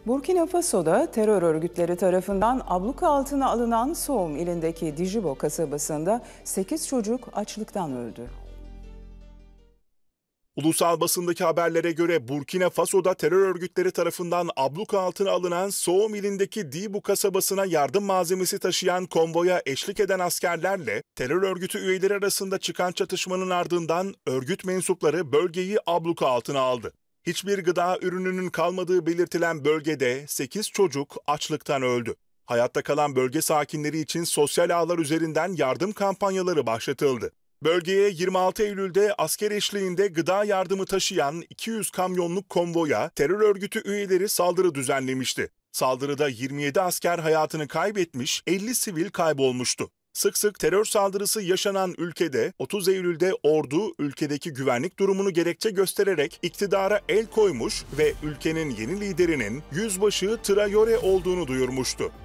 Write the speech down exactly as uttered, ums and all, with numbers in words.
Burkina Faso'da terör örgütleri tarafından abluka altına alınan Soum ilindeki Dijibo kasabasında sekiz çocuk açlıktan öldü. Ulusal basındaki haberlere göre Burkina Faso'da terör örgütleri tarafından abluka altına alınan Soum ilindeki Dibu kasabasına yardım malzemesi taşıyan konvoya eşlik eden askerlerle terör örgütü üyeleri arasında çıkan çatışmanın ardından örgüt mensupları bölgeyi abluka altına aldı. Hiçbir gıda ürününün kalmadığı belirtilen bölgede sekiz çocuk açlıktan öldü. Hayatta kalan bölge sakinleri için sosyal ağlar üzerinden yardım kampanyaları başlatıldı. Bölgeye yirmi altı Eylül'de asker eşliğinde gıda yardımı taşıyan iki yüz kamyonluk konvoya terör örgütü üyeleri saldırı düzenlemişti. Saldırıda yirmi yedi asker hayatını kaybetmiş, elli sivil kaybolmuştu. Sık sık terör saldırısı yaşanan ülkede otuz Eylül'de ordu ülkedeki güvenlik durumunu gerekçe göstererek iktidara el koymuş ve ülkenin yeni liderinin Yüzbaşı Traore olduğunu duyurmuştu.